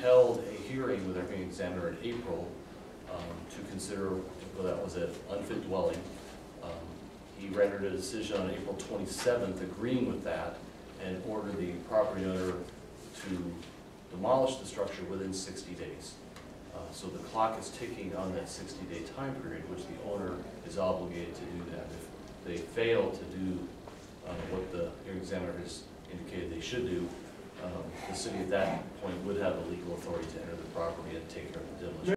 held a hearing with our hearing examiner in April to consider whether that was an unfit dwelling. He rendered a decision on April 27th agreeing with that and ordered the property owner to demolish the structure within 60 days. So the clock is ticking on that 60-day time period, which the owner is obligated to do that. If they fail to do what the hearing examiner has indicated they should do, the city at that point would have the legal authority to enter the property and take care of the demolition.